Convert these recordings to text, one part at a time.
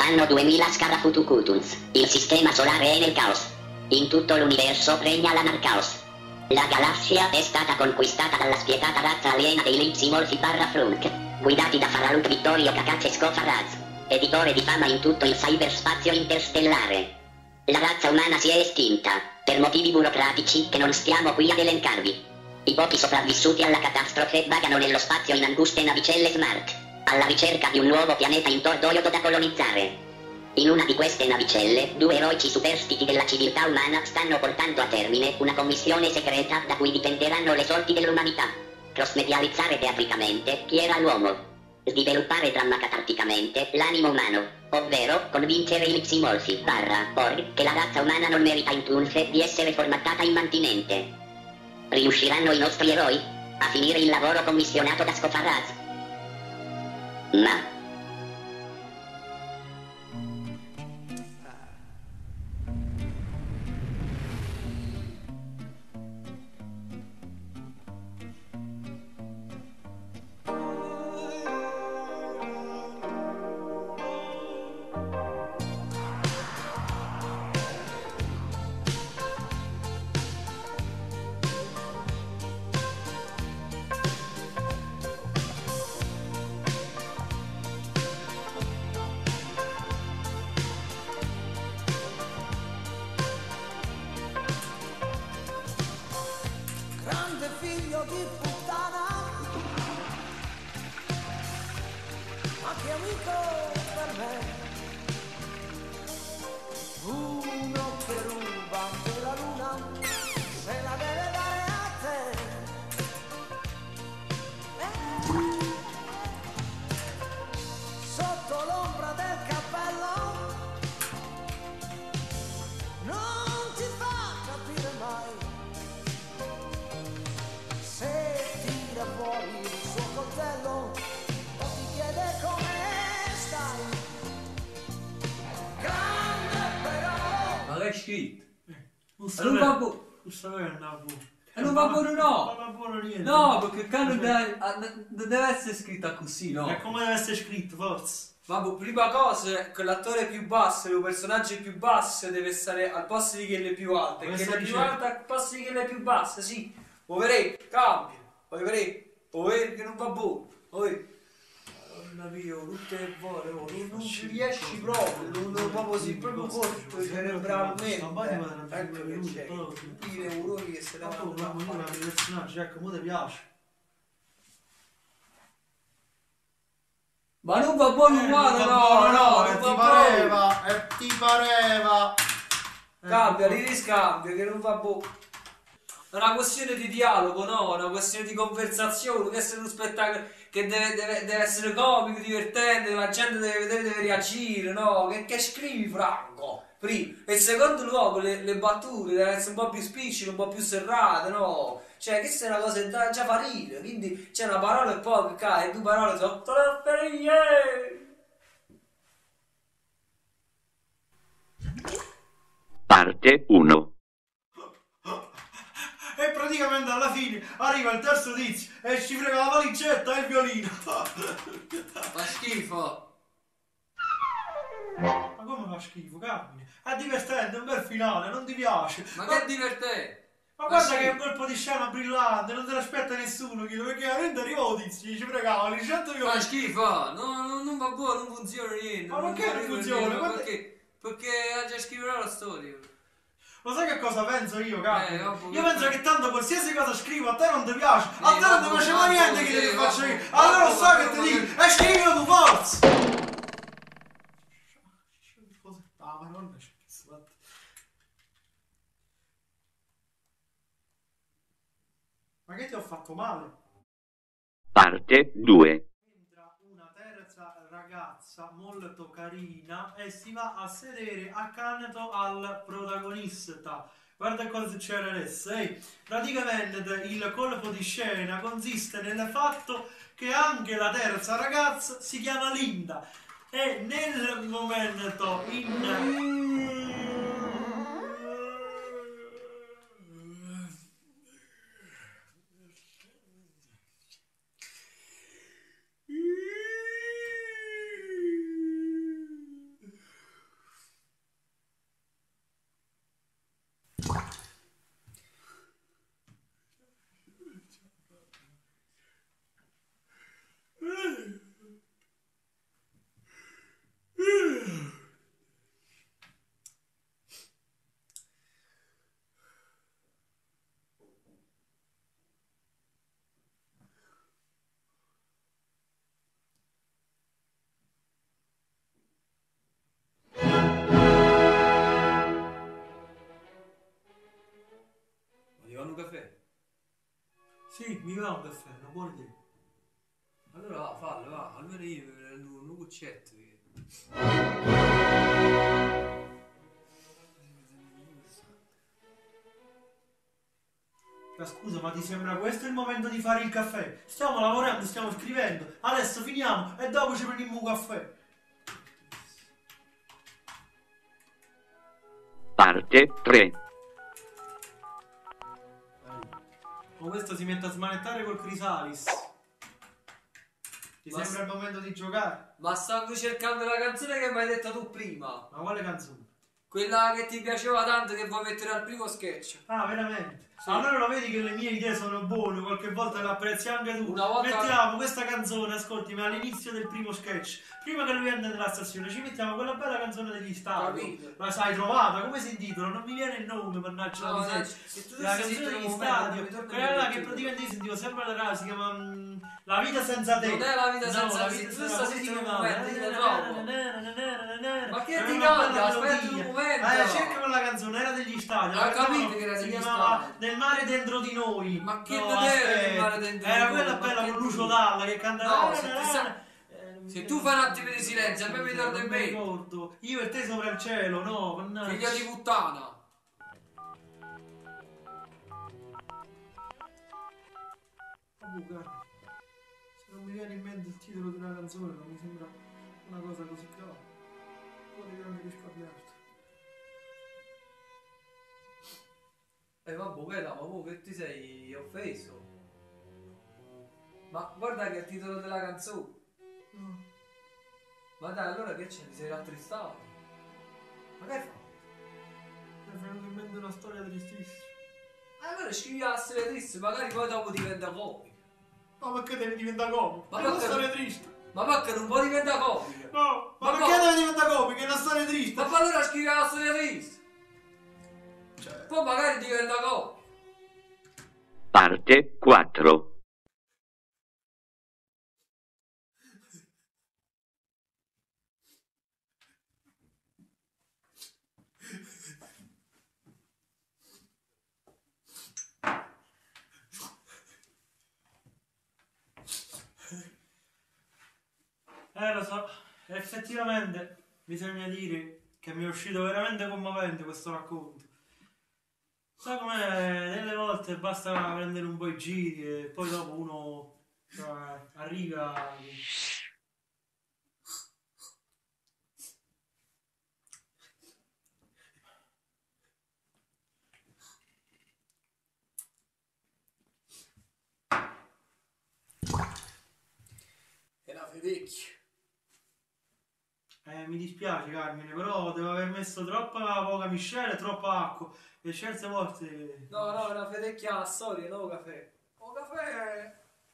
Anno 2000 Scarafutucutuns. Il sistema solare è nel caos. In tutto l'universo regna l'anarcaos. La galassia è stata conquistata dalla spietata razza aliena dei Lipsimorfi Frunk, guidati da Faraluk Vittorio Kakacesco Faraz, editore di fama in tutto il cyberspazio interstellare. La razza umana si è estinta, per motivi burocratici che non stiamo qui ad elencarvi. I pochi sopravvissuti alla catastrofe vagano nello spazio in anguste navicelle smart, alla ricerca di un nuovo pianeta intordoiodo da colonizzare. In una di queste navicelle, due eroici superstiti della civiltà umana stanno portando a termine una commissione segreta da cui dipenderanno le sorti dell'umanità. Crossmedializzare teatricamente chi era l'uomo. Sviluppare drammacatarticamente l'animo umano, ovvero convincere i Lipsimorfi Org che la razza umana non merita in trunfe di essere formattata immantinente. Riusciranno i nostri eroi a finire il lavoro commissionato da Scofarraz? Ma figlio di puttana, ma che amico per me, uno che ruba anche la luna, se la deve dare a te. Sotto l'ombra del cappello non ti fa capire mai. Fuori il suo coltello o ti chiede come stai. Grande però. Ma l'hai scritto? Non va buono. Non va buono, no! Non va buono niente. No, perché non deve essere scritto così, no? E come deve essere scritto, forse? Vabbè, prima cosa, che l'attore più basso, il personaggio più basso deve stare al posto di quelle più alte. Come Che stai le più dicendo? alte al posto di quelle più basse, sì. Muoverei, cambia. Muoverei, che non va buono. Madonna mia, tutte le volte, non ci riesci proprio, non proprio si proprio corto, cerebralmente. Ecco che c'è, i neuroni che se ne Ma tu, vanno. la personaggio, ecco, mo ti piace. Ma non va buono uguale, no, non va buono. Ti pareva. Cambia, riscambia, che non va buono. È una questione di dialogo, no? È una questione di conversazione, deve essere uno spettacolo che deve essere comico, divertente, la gente deve vedere, deve reagire, no? Che scrivi, Franco? Prima. E in secondo luogo le battute devono essere un po' più spiccite, un po' più serrate, no? Cioè, questa è una cosa che già fa ridere, quindi c'è una parola e poi cade, e due parole sotto le ferie. Parte 1. E praticamente alla fine arriva il terzo tizio e ci frega la valigetta e il violino. Fa schifo. Ma come fa schifo, Carmine? È divertente, è un bel finale, non ti piace? Ma che divertente. Ma guarda sì. che è un colpo di scena brillante, non te l'aspetta nessuno, Chilo, perché veramente arrivò tizio, ci fregava, li 100 Fa violini. schifo, non va buono, non funziona niente. Ma perché non funziona? Niente, Guarda- perché ha già scritto la storia. Lo sai che cosa penso io, Carmine? vabbè, Io penso che tanto qualsiasi cosa scrivo a te non ti piace, a te non vabbè, ti piace mai vabbè, niente che ti vabbè, faccio io. vabbè, Allora lo so vabbè, che ti vabbè. dico, e scrivilo tu, forza! Ah, madonna, c'è che ma che ti ho fatto male? Parte 2. Entra una terza ragazza molto carina e si va a sedere accanto al protagonista. Guarda cosa succede adesso. Praticamente il colpo di scena consiste nel fatto che anche la terza ragazza si chiama Linda e nel momento Sì, mi va un caffè, una buona idea. Allora va, fallo, va. Almeno io mi prendo un cuccetto. Ma scusa, ma ti sembra questo il momento di fare il caffè? Stiamo lavorando, stiamo scrivendo. Adesso finiamo e dopo ci prendiamo un caffè. Parte 3. Ma questo si mette a smanettare col Chrysalis. Ti Ma sembra il momento di giocare? Ma stavo cercando la canzone che mi hai detto tu prima. Ma quale canzone? Quella che ti piaceva tanto che vuoi mettere al primo sketch. Ah, veramente? Sì. Allora lo vedi che le mie idee sono buone, qualche volta le apprezzi anche tu. Una volta- Mettiamo questa canzone, ascoltimi, all'inizio del primo sketch. Prima che lui entra nella stazione, ci mettiamo quella bella canzone degli stadi. Capito. Ma sai, trovata? Come si intitola? Non mi viene il nome, mannaggia la No, miseria. se tu La dovessi canzone sentire degli un momento, stadi. mi torna in Quella là mente che il praticamente io sentivo sempre alla radio, si chiama La vita senza te. Non è La vita senza la te, vita tu senza stai te, sentendo si un chiama. momento, io lo trovo. Ma che C'era ti una cambia? bella Aspetta melodia. un momento. Cerca quella canzone, era degli stadi. Ho capito che era si degli chiamava stadi. Nel mare dentro di noi. Ma che No, vedere aspetta. Nel mare dentro Era di noi? quella Ma bella che con Lucio dici? Dalla che cantava. No, se tu fai un attimo di silenzio, a me mi torna in Non mi mente. ricordo. Io e te sopra il cielo, no, mannaggia. Figlia di puttana. Guarda, se non mi viene in mente il titolo di una canzone non mi sembra una cosa così grave. Potrei anche risparmiarti. Vabbè, veda, ma mo che ti sei offeso? Ma guarda che è il titolo della canzone. No. Ma dai, allora che c'è? Ti sei rattristato? Ma che hai fatto? Mi è venuta in mente una storia tristissima. Allora scrivi la storia triste, magari poi dopo diventa comica. No, perché deve diventare comico? Ma È una perché- storia triste. Ma perché non può diventare comica? No, ma Ma perché no. deve diventare comico? È una storia triste. Ma allora scrivi la storia triste. Cioè, Poi magari diventa comica. Parte 4. lo so, effettivamente bisogna dire che mi è uscito veramente commovente questo racconto. Sai com'è? Delle volte basta prendere un po' i giri e poi dopo uno arriva. Era Fedecchio. Mi dispiace Carmine, però devo aver messo troppa poca miscela e troppa acqua. E certe volte. No, no, era Fedecchia la storia, no caffè. Oh caffè!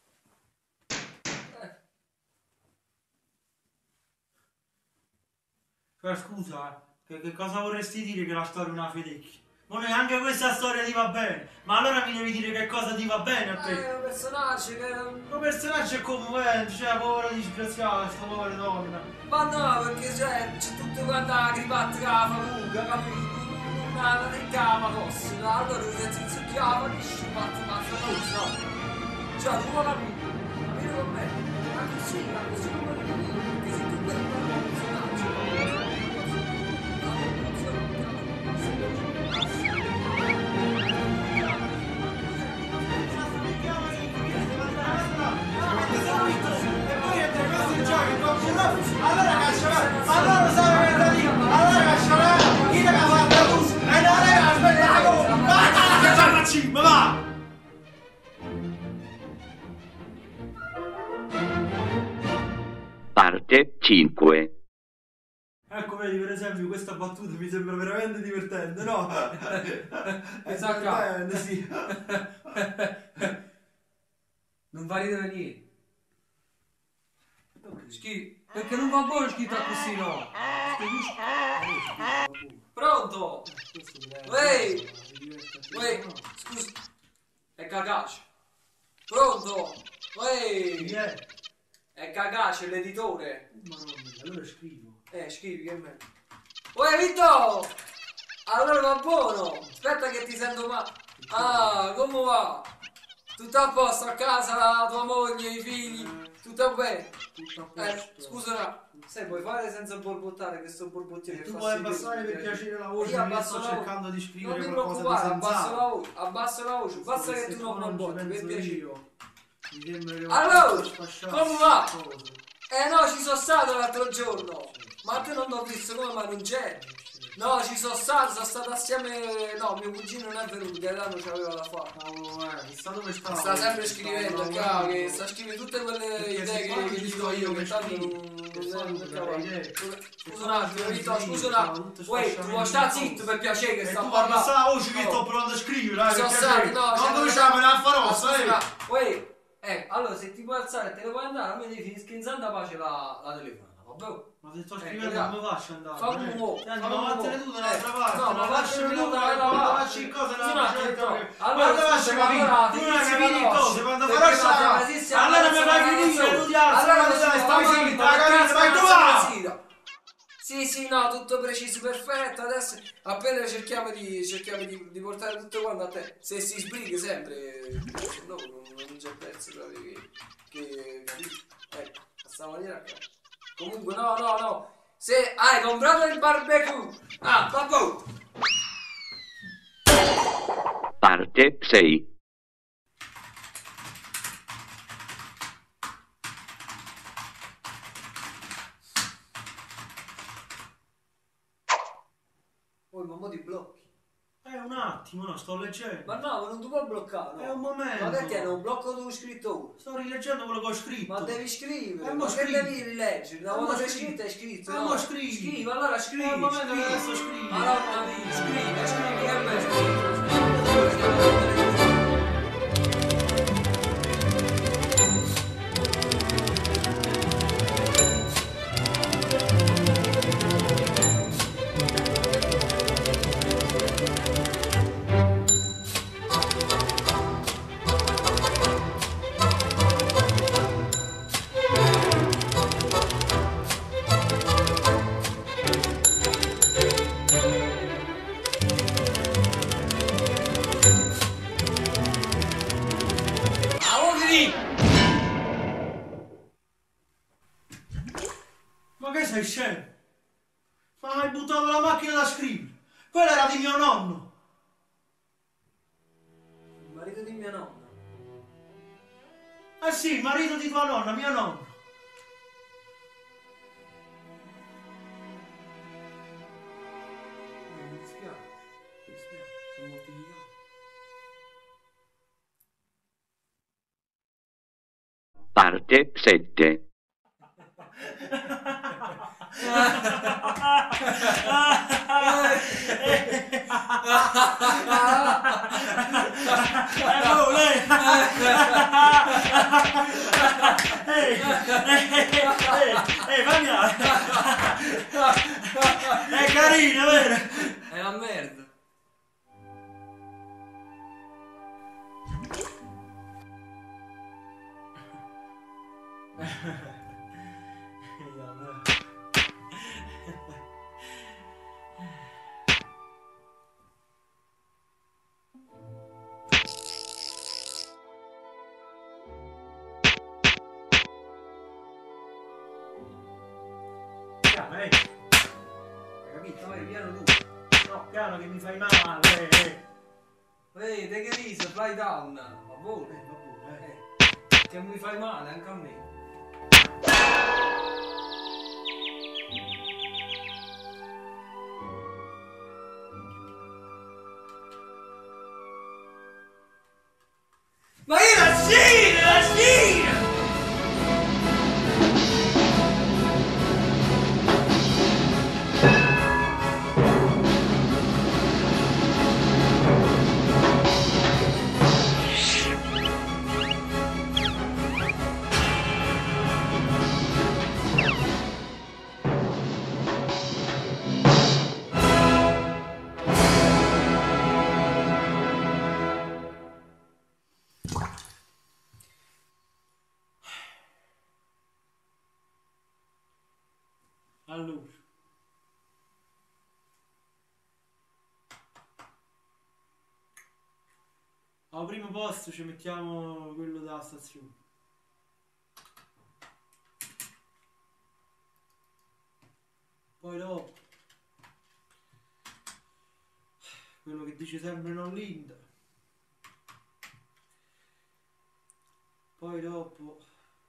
Scusa, che cosa vorresti dire che la storia è una fedecchia? Ma neanche questa storia ti va bene. Ma allora mi devi dire che cosa ti va bene a te. È un personaggio che... Un personaggio è commovente, cioè povera disgraziata, sta povera donna. Ma no, perché c'è tutto quanto la gripatta che la famuga, capito? Una ricama costa, allora se ti succhiava che ci fatti mazza cosa. Cioè, tu vuoi capire? Capire con me? Ma così come lo dico, perché se tu quelli non è un personaggio. E poi entra questo in gioco in qualcuno, allora cacciare, allora sai che da lì, allora cacciare, chi te la fa da tu? E non è aspettato, vai a cacciare la cima, va! Parte 5. Ecco, vedi, per esempio, questa battuta mi sembra veramente divertente, no? È divertente, sì. Non va ridere niente. Schifo. Perché non va buono scritto così, no? Pronto? Ehi! Uè, scusa. È cagace. Pronto? Chi Ehi! è? È cagace l'editore. Madonna, allora scrivo. Scrivi che me. Uè, Vito! Allora va buono. Aspetta che ti sento male. Ah, come va? Tutto a posto, a casa, la tua moglie, i figli, tutto bene. Tutto a posto. Scusa, se vuoi fare senza borbottare, che sto borbottino. Tu puoi abbassare per piacere la voce, io io abbasso sto la voce. cercando di Non scrivere ti qualcosa di preoccupare, sensato. abbasso la voce, basta che tu non ci borbotti, per penso piacere. io. Mi sembra che Allora, ho sfasciato come va? cose. No, ci sono stato l'altro giorno. Ma te non t'ho visto come, ma non c'è. No, ci sono stato assieme. No, mio cugino non è venuto, Gaetano c'aveva da fare. Cavolo, chissà dove stavo. Sta sempre scrivendo, cavolo, che che sta scrivendo tutte quelle Perché idee se qua che ci dico sto io, io che che tanto scrivo, non che sanno è delle idee. Scusa un attimo, Vito, scusa un Sono attimo. tutte Uè, tu sfasciamenti vuoi stare di zitto cose. per piacere che E sta tu parlando. abbassa la voce che Oh. sto provando a scrivere, per Sono piacere. stato, no, Non cominciamo a farossa, Uè, allora se ti puoi alzare e te ne puoi andare, a me devi finisca in santa pace la telefonata, vabbè? Ma se sto scrivendo dai. come faccio andare? Fa un uomo, Senti, fa ma un vattene uomo. tu dall'altra parte, no, ma non lasciami vattene tu tu dall'altra quando parte. faccio in cose Scusa un nella attimo, gente. allora, Quando faccio scusa, capire, allora, tu ti non hai capito si cose, quando perché farò la sciala, democrazia allora mi ammazza fai la finire, nazione. tu ti alzi, Allora quando adesso stai stiamo zitta, zitti, la capito, vai tu stiamo là! zitti. Sì, no, tutto preciso, perfetto. Adesso appena cerchiamo di portare tutto quanto a te. Se si sbriga sempre, no, non c'è pezzo proprio capito? Ecco, a sta maniera qua. Comunque, no. Se hai comprato il barbecue, vabbè. Parte 6. Poi mamma ti blocchi. Un attimo, no, sto leggendo. Ma no, ma non ti puoi bloccare. No. È un momento. Ma che tiene un blocco tu scritto? Sto rileggendo quello che ho scritto. Ma devi scrivere, mo ma che scrivo. devi rileggere? Una mo volta che è scrivo. scritto è scritto. Ma no? mo scrivi. Scrivi, allora scrivi. È un momento che scrivi. adesso scrivi. Madonna mia, scrivi, che bello scrivi. Ma che sei scemo? Ma hai buttato la macchina da scrivere? Quella era di mio nonno. Il marito di mia nonna. Eh sì, il marito di tua nonna, mio nonno. Mi dispiace, sono mortificato. Parte 7. Oh, lei! Fammi è carino, vero? È una merda. Piano, Hai capito? Vai, piano tu. no, piano che mi fai male, Ehi, te che riso, fly down. Ma voi? vabbè, Che mi fai male anche a me. Ma io la scia! allora. Al primo posto ci mettiamo quello della stazione. Poi dopo quello che dice sempre non Linda. Poi dopo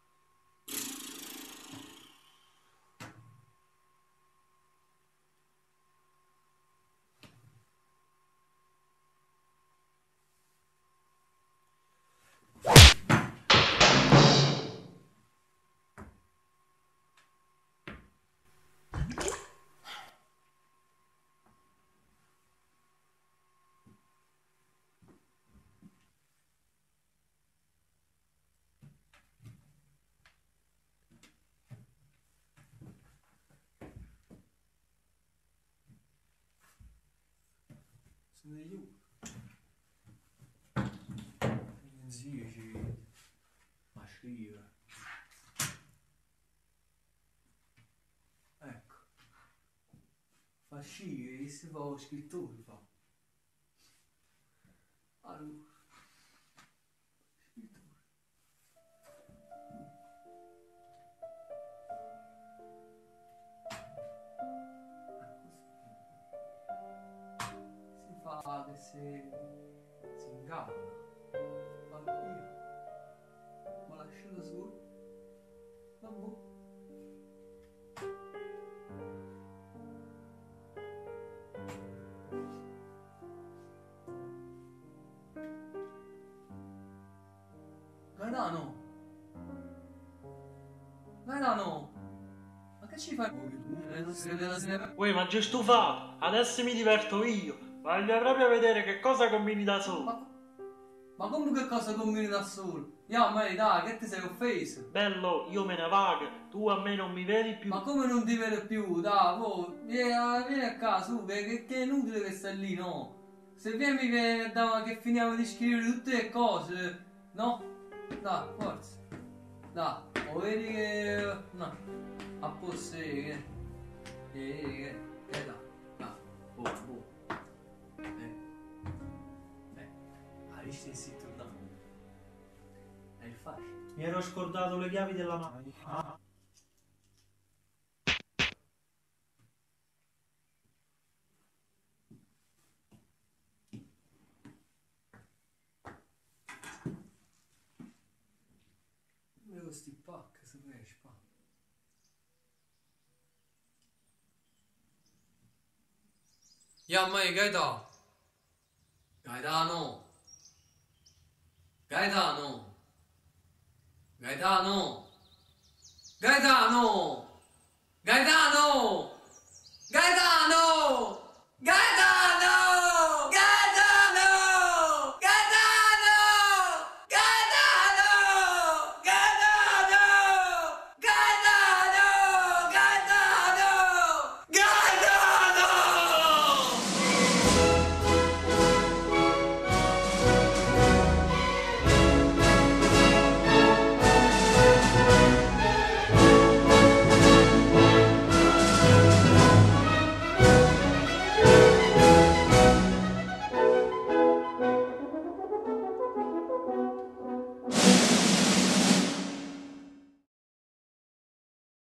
sono io. Zio ci ma scrive. Ecco. Fa scrivere che si fa lo scrittore fa. Allora. Scrittore. Si fa che si inganna. Oddio. Ma lasciato solo. Vabbè. Gaetano! Gaetano! Ma che ci fai? Uè, ma già stufato, adesso mi diverto io. Voglio proprio vedere che cosa combini da solo. Ma come che cosa combini da solo? Ya, ma dai, che ti sei offeso? Bello, io me ne vago, tu a me non mi vedi più. Ma come non ti vedo più? Dai, vieni a casa, su, che è inutile che stai lì, no? Se vieni mi vieni che finiamo di scrivere tutte le cose, no? Dai, forza. Dai, o vedi che... no, a posto che... dai, boh. Visto che si torna è il fascio. Mi ero scordato le chiavi della macchina. Devo sti pack, se ne esce pa. Ya mai Gaetano. Gaetano. Gaetano! Gaetano! Gaetano! Gaetano!